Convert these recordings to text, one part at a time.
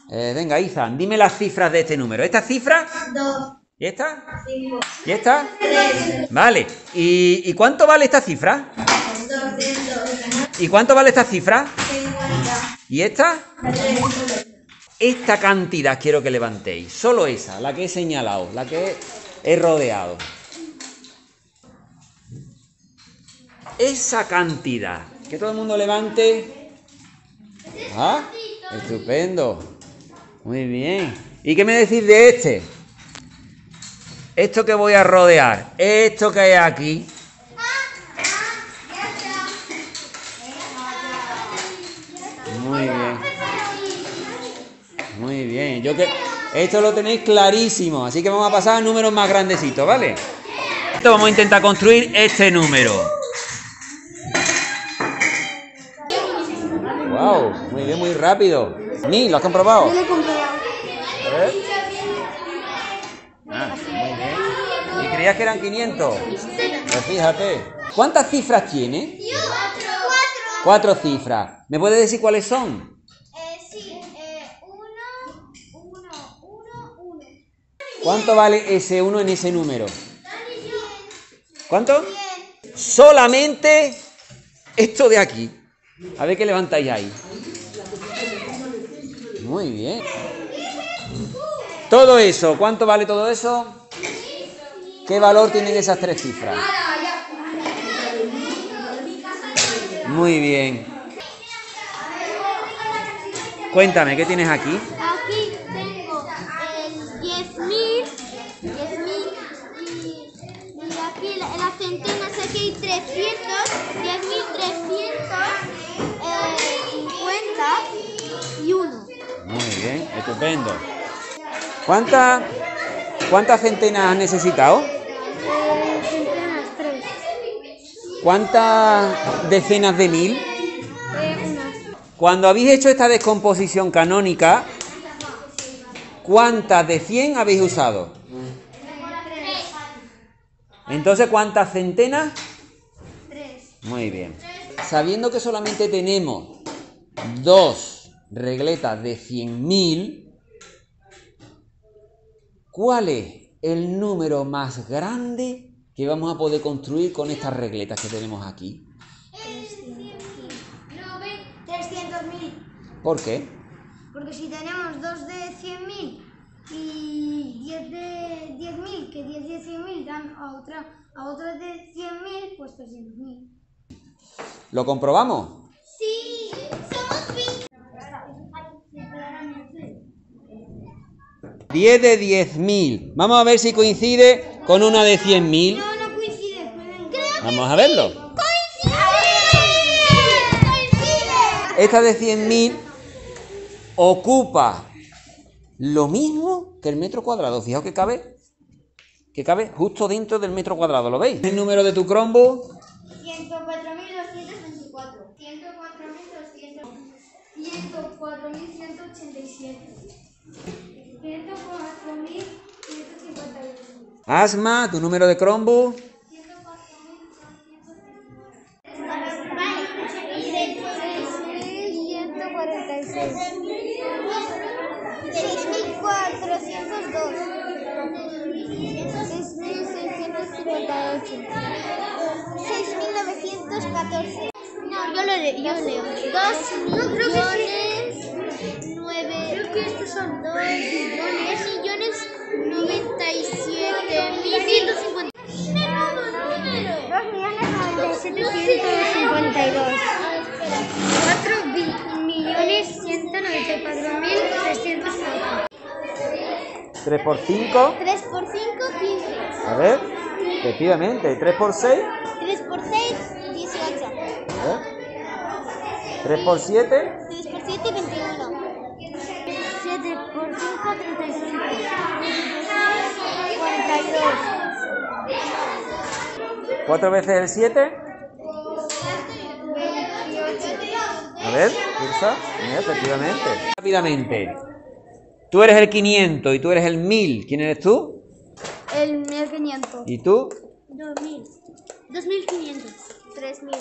Venga, Izan, dime las cifras de este número. ¿Esta cifra? 2. ¿Y esta? 5. ¿Y esta? 3. Vale. ¿Y cuánto vale esta cifra? 200. ¿Y cuánto vale esta cifra? 50. ¿Y esta? 3. Esta cantidad quiero que levantéis. Solo esa, la que he señalado, la que he rodeado. Esa cantidad. Que todo el mundo levante. Ah, estupendo. Muy bien. ¿Y qué me decís de este? Esto que voy a rodear. Esto que hay aquí. Muy bien. Muy bien. Esto lo tenéis clarísimo. Así que vamos a pasar a números más grandecitos, ¿vale? Esto vamos a intentar construir este número. Wow, muy bien, muy rápido. ¿Ni lo has comprobado? Yo lo he comprobado. A ver. Ah, muy bien. ¿Y creías que eran 500? Pues fíjate. ¿Cuántas cifras tiene? 4 cifras. ¿Me puedes decir cuáles son? Sí. 1, 1, 1, 1. ¿Cuánto vale ese 1 en ese número? ¿Cuánto? Solamente esto de aquí. A ver qué levantáis ahí. Muy bien. Todo eso, ¿cuánto vale todo eso? ¿Qué valor tienen esas 3 cifras? Muy bien. Cuéntame, ¿qué tienes aquí? Aquí tengo el 10.000 y aquí las centenas, aquí hay 300, 10.350 y 1. Muy bien, estupendo. ¿Cuántas centenas has necesitado? Centenas, 3. ¿Cuántas decenas de mil? Una. Cuando habéis hecho esta descomposición canónica, ¿cuántas de 100 habéis usado? Entonces, ¿cuántas centenas? 3. Muy bien. Sabiendo que solamente tenemos 2 regletas de 100.000, ¿cuál es el número más grande que vamos a poder construir con estas regletas que tenemos aquí? 300.000. ¿Por qué? Porque si tenemos 2 de 100.000 y 10 de 10.000, que 10 de 100.000 dan a otra de 100.000, pues 300.000. ¿Lo comprobamos? Sí, somos 20. 10 de 10.000. Vamos a ver si coincide con una de 100.000. No, no coincide. Vamos a verlo. ¡Coincide! Esta de 100.000 ocupa lo mismo que el metro cuadrado. Fijaos que cabe justo dentro del metro cuadrado. ¿Lo veis? El número de tu Chromebook. 104.224. 104.200. 104.187. 104.158. Asma, tu número de Chromebook. 6.914. No, yo leo. 2.000.009. Creo que estos son 2.097.150. 2.097.152. 4.194.304. 3 por 5. 3 por 5, 15. A ver. Efectivamente. 3 por 6. 3 por 6, 18. A ver. 3 por 7. 3 por 7, 21. 7 por 5, 35. 42. 4 veces el 7. 28. A ver, Ursa. Efectivamente. Rápidamente. Tú eres el 500 y tú eres el 1000. ¿Quién eres tú? El 1500. ¿Y tú? 2000. 2500. 3000.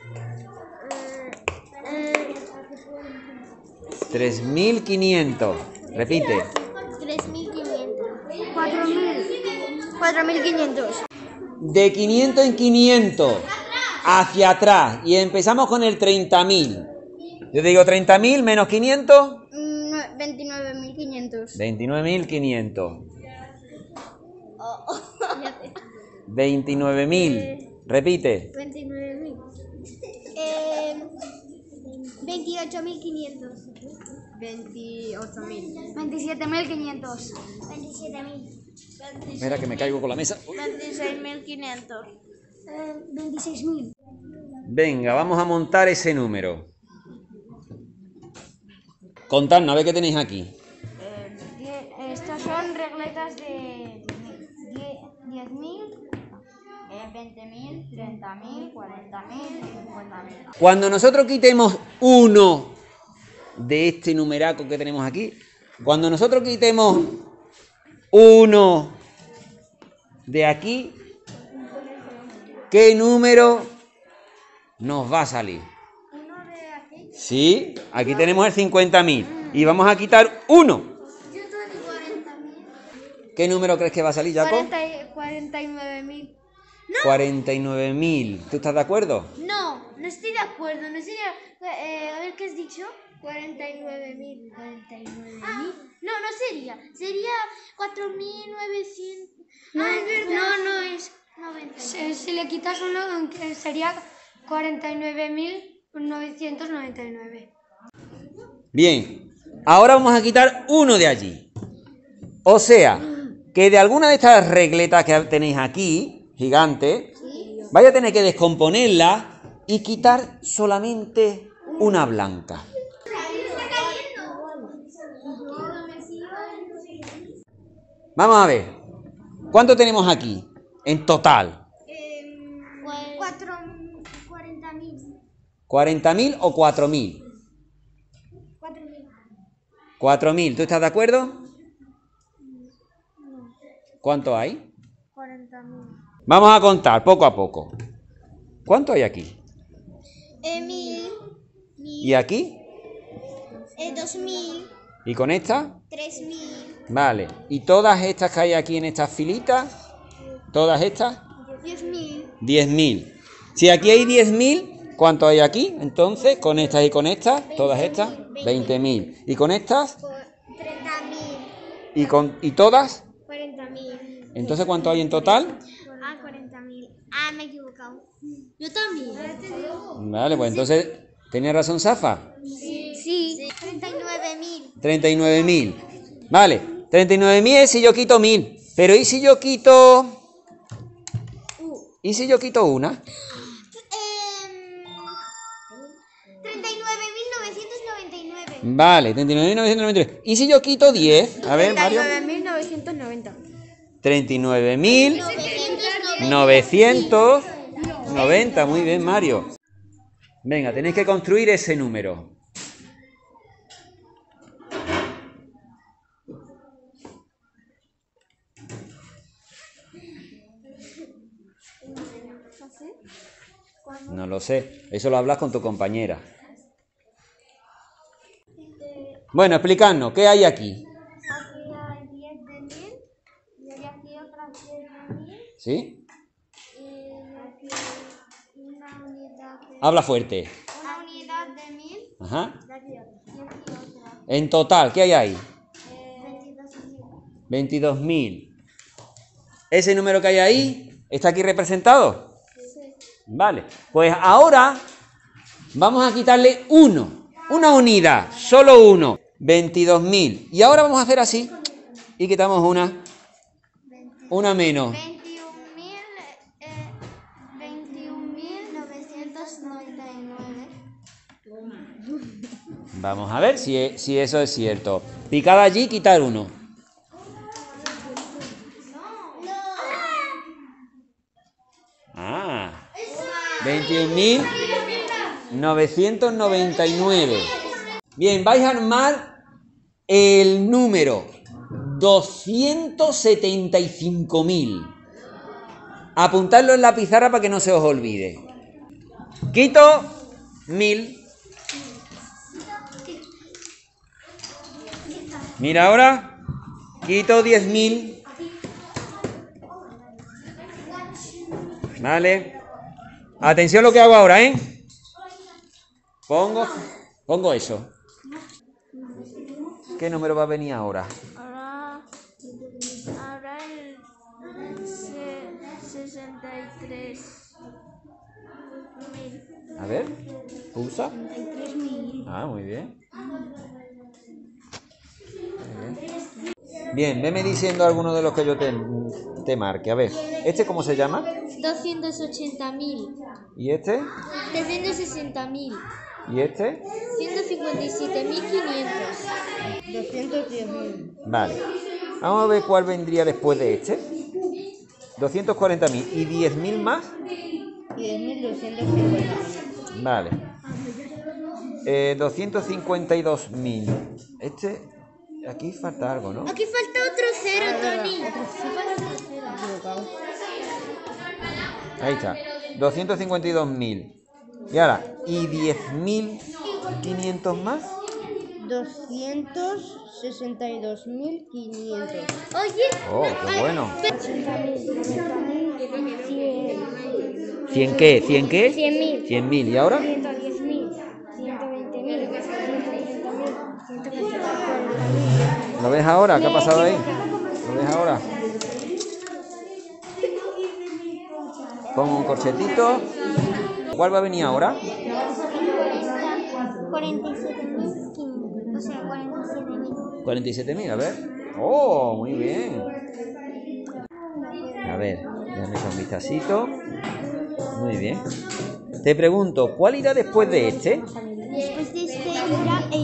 3500. Repite. 3.500. 4.500. De 500 en 500 hacia atrás y empezamos con el 30.000. Yo digo 30.000 menos 500. 29.500. 29.500. 29.000. Repite. 29.000. 28.500. 28.000. 27.500. 27.000. Mira que me caigo con la mesa. 26.500. 26.000. Venga, vamos a montar ese número. Contadnos, a ver qué tenéis aquí. Estas son regletas de 10.000, 20.000, 30.000, 40.000 y 50.000. Cuando nosotros quitemos uno de este numeraco que tenemos aquí, cuando nosotros quitemos uno de aquí, ¿qué número nos va a salir? ¿Uno de aquí? Sí, aquí tenemos el 50.000 y vamos a quitar uno. Yo tengo 40.000. ¿Qué número crees que va a salir, Jaco? 49.000. 49.000. ¿Tú estás de acuerdo? No estoy de acuerdo. No sería. A ver qué has dicho. 49.000. 49.000. No sería. Sería 4.900. Es verdad. No es 90. Si le quitas uno, sería 49.999. Bien, ahora vamos a quitar uno de allí. O sea, que de alguna de estas regletas que tenéis aquí, gigante, vais a tener que descomponerla y quitar solamente una blanca. Vamos a ver, ¿cuánto tenemos aquí en total? 40.000. ¿40.000 o 4.000? 4.000, ¿tú estás de acuerdo? ¿Cuánto hay? 40.000. Vamos a contar poco a poco. ¿Cuánto hay aquí? 1.000. ¿Y aquí? 2.000. ¿Y con esta? 3.000. Vale. ¿Y todas estas que hay aquí en estas filitas? ¿Todas estas? 10.000. 10.000. Si aquí hay 10.000, ¿cuánto hay aquí? Entonces, con estas y con estas, todas estas, 20.000. ¿Y con estas? 30.000. ¿Y todas? 40.000. Entonces, ¿cuánto hay en total? 40.000. Me he equivocado. Yo también. Vale, pues entonces, ¿tenía razón Safa? Sí. 39.000. 39.000. Vale, 39.000 es si yo quito 1.000. Pero ¿y si yo quito...? ¿Y si yo quito una? 39.999. Vale, 39.999. ¿Y si yo quito 10? A ver, Mario. 39.990. 39.990. Muy bien, Mario. Venga, tenéis que construir ese número. No lo sé. Eso lo hablas con tu compañera. Bueno, explicadnos, ¿qué hay aquí? Aquí hay 10 de 1.000. Y hay aquí otras 10 de 1.000. ¿Sí? Y aquí una unidad de... Habla fuerte. Una unidad de 1.000. Ajá. Y aquí otra. En total, ¿qué hay ahí? 22.000. 22.000. ¿Ese número que hay ahí está aquí representado? Sí. Vale. Pues ahora vamos a quitarle uno. Una unidad. Solo uno. 22.000. Y ahora vamos a hacer así. Y quitamos una. Una menos. 21.999. Vamos a ver si eso es cierto. Picada allí, quitar uno. Ah. 21.999. Bien, vais a armar el número 275.000. Apuntadlo en la pizarra para que no se os olvide. Quito 1.000. Mira ahora, quito 10.000. Vale. Atención a lo que hago ahora, ¿eh? Pongo eso. ¿Qué número va a venir ahora? Ahora el 63.000. A ver, pulsa. Ah, muy bien. Bien, veme diciendo alguno de los que yo te marque. A ver, ¿este cómo se llama? 280.000. ¿Y este? 360.000. ¿Y este? 157.500. 210.000. Vale. Vamos a ver cuál vendría después de este. 240.000. ¿Y 10.000 más? 10.250. Vale. 252.000. Este, aquí falta algo, ¿no? Aquí falta otro cero, Tony. Ahí está. 252.000. Y ahora, ¿y 10.500 más? 262.500. Oye. Oh, qué bueno. 80.000. ¿100 qué? ¿100 qué? 100.000. 100.000. ¿Y ahora? 110.000. 120.000. 130.000. ¿Lo ves ahora? ¿Qué ha pasado ahí? ¿Lo ves ahora? Pongo un corchetito. ¿Cuál va a venir ahora? 47.500. O sea, 47.000. 47.000, a ver. Oh, muy bien. A ver, déjame echar un vistacito. Muy bien. Te pregunto, ¿cuál irá después de este? Después de este irá el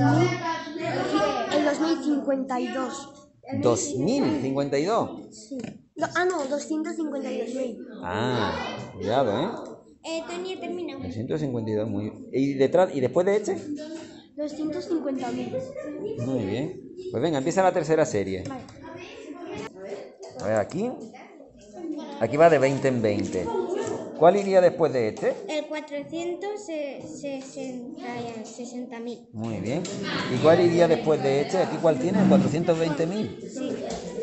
2052. 2.052. Sí. No, 252.000. Ah, cuidado, ¿eh? Tony, termina. 252, muy. ¿Y detrás, y después de este? 250.000. Muy bien. Pues venga, empieza la tercera serie. Vale. A ver, aquí. Aquí va de 20 en 20. ¿Cuál iría después de este? El 460.000. Muy bien. ¿Y cuál iría después de este? ¿Aquí cuál tiene? ¿420.000? Sí.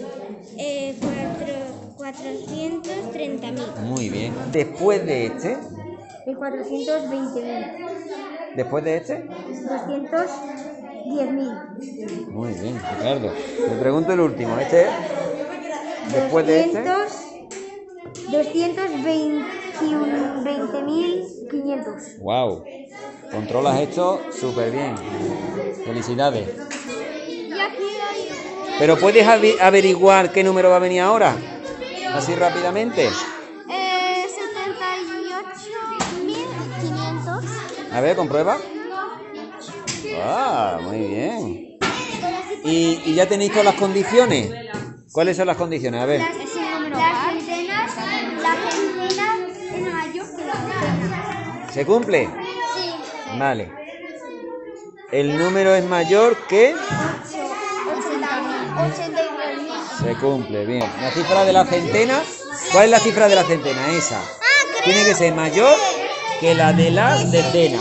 430.000. Muy bien. ¿Después de este? El 420.000. ¿Después de este? 210.000. Muy bien, Ricardo. Te pregunto el último. ¿Este es? ¿Después de este? 220.500. Wow. Controlas esto súper bien. Felicidades. Y aquí hay... Pero ¿puedes averiguar qué número va a venir ahora? Así rápidamente. 78.500. A ver, comprueba. Ah, muy bien. ¿Y ya tenéis todas las condiciones? ¿Cuáles son las condiciones? A ver. La centena es mayor que la decena. ¿Se cumple? Sí. Vale. El número es mayor que... 82.000. Se cumple, bien. La cifra de la centena. ¿Cuál es la cifra de la centena? Esa. Tiene que ser mayor que la de la decena.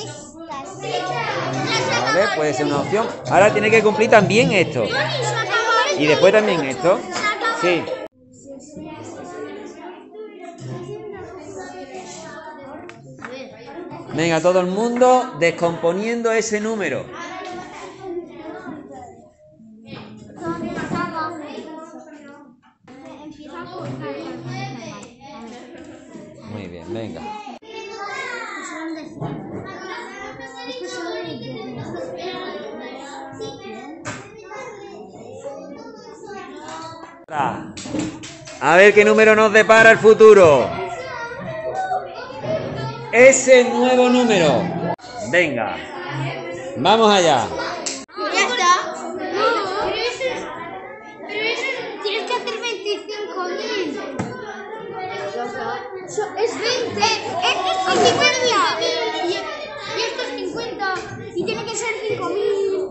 Vale, puede ser una opción. Ahora tiene que cumplir también esto. Y después también esto. Sí. Venga, todo el mundo descomponiendo ese número. Muy bien, venga. A ver qué número nos depara el futuro. Ese nuevo número. Venga. Vamos allá. Ya está. Pero eso tienes que hacer 25.000. Es 20. Este es 50. Y esto es 50. Y tiene que ser 5.000.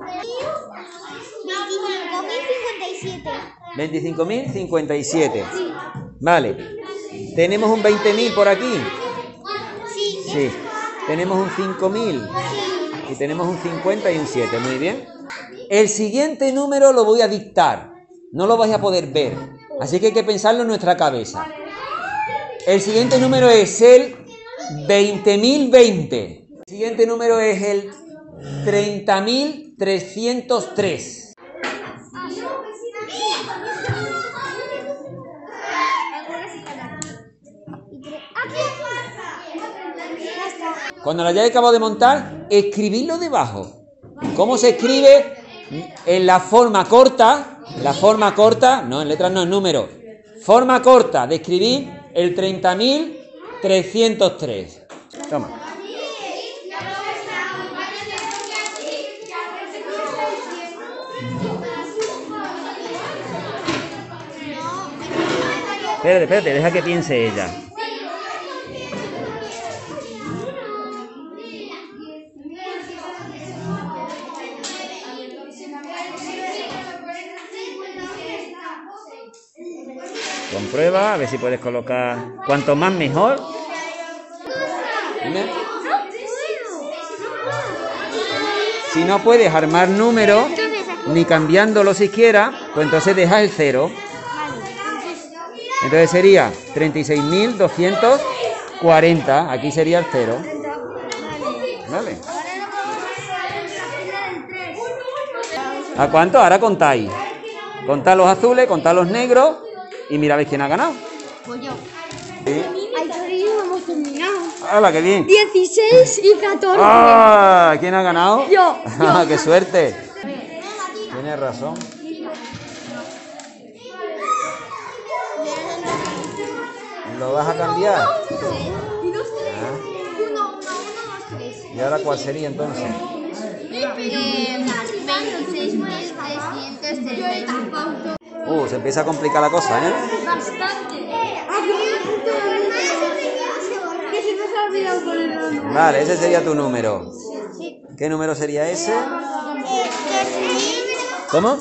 25.057. Vale. ¿Tenemos un 20.000 por aquí? Sí. Sí. Tenemos un 5.000. Y tenemos un 50 y un 7. Muy bien. El siguiente número lo voy a dictar. No lo vais a poder ver. Así que hay que pensarlo en nuestra cabeza. El siguiente número es el 20.020. El siguiente número es el 30.303. Cuando lo hayáis acabado de montar, escribidlo debajo. ¿Cómo se escribe? En la forma corta, no, en letras no, en números. Forma corta de escribir el 30.303. Toma. Espérate, deja que piense ella. Comprueba, a ver si puedes colocar. Cuanto más mejor. Dime. Si no puedes armar números, ni cambiándolo siquiera, pues entonces dejas el 0. Entonces sería 36.240. Aquí sería el 0. Vale. ¿A cuánto? Ahora contáis. Contad los azules, contad los negros. Y mira, ¿veis quién ha ganado? Pues yo. ¿Sí? Ay, Torino, hemos terminado. ¡Hala, qué bien! 16 y 14. ¡Ah! ¿Quién ha ganado? Yo. ¡Qué suerte! Tienes razón. ¿Lo vas a cambiar? Ah. ¿Y ahora cuál sería entonces? 26.330. Se empieza a complicar la cosa, ¿eh? Bastante. Que se nos ha olvidado ponerlo. Vale, ese sería tu número. ¿Qué número sería ese? ¿Cómo?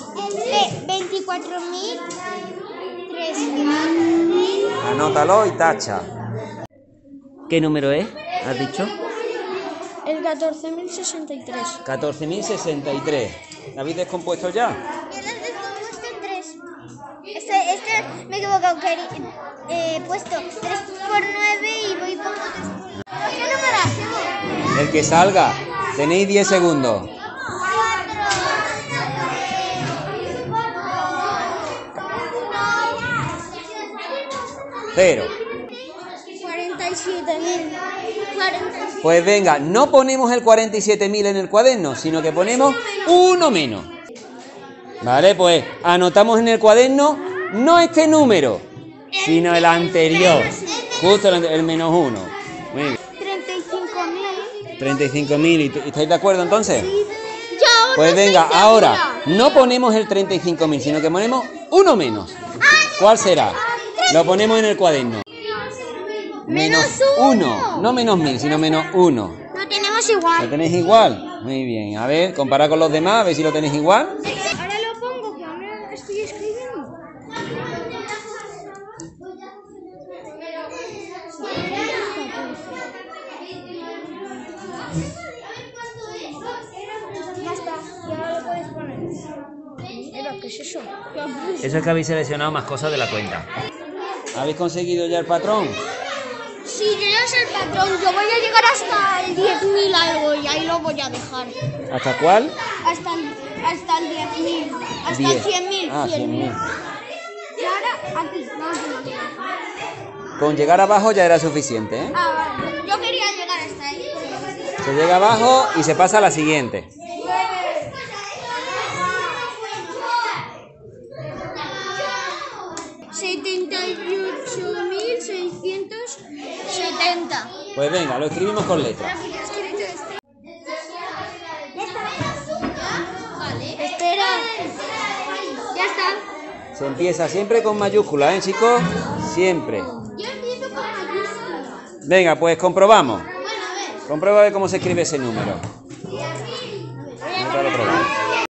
24.300. Anótalo y tacha. ¿Qué número es? ¿Has dicho? El 14.063. 14.063. ¿La habéis descompuesto ya? Yo las descompuesto en 3. Este me he equivocado, que he puesto 3 por 9 y voy por 3 por 9. ¿Qué número hacemos? El que salga. Tenéis 10 segundos. 0. 47.000. Pues venga, no ponemos el 47.000 en el cuaderno, sino que ponemos uno menos. Vale, pues anotamos en el cuaderno no este número, sino el anterior. Justo el menos 1. Muy bien. 35.000. 35.000. ¿Y estáis de acuerdo entonces? Ya, Pues venga, ahora no ponemos el 35.000, sino que ponemos uno menos. ¿Cuál será? Lo ponemos en el cuaderno. Menos 1. No menos 1000, sino menos 1. Lo tenemos igual. ¿Lo tenéis igual? Muy bien. A ver, comparad con los demás, a ver si lo tenéis igual. Ahora lo pongo, que ahora estoy escribiendo. Ya está, y ahora lo puedes poner. Mira, ¿qué es eso? Eso es que habéis seleccionado más cosas de la cuenta. ¿Habéis conseguido ya el patrón? Si yo ya sé el patrón, yo voy a llegar hasta el 10.000 algo y ahí lo voy a dejar. ¿Hasta cuál? Hasta el 10.000. Hasta 10. el 100.000. Ah, 100.000. Y ahora aquí, la última. Con llegar abajo ya era suficiente, ¿eh? Ah, vale. Yo quería llegar hasta ahí. Se llega abajo y se pasa a la siguiente. $78.670. Pues venga, lo escribimos con letras. Vale. Espera. Ya está. Se empieza siempre con mayúsculas, ¿eh, chicos? Siempre. Yo empiezo con mayúsculas. Venga, pues comprobamos. Bueno, a ver. Comprueba a ver cómo se escribe ese número. Anótalo otra vez.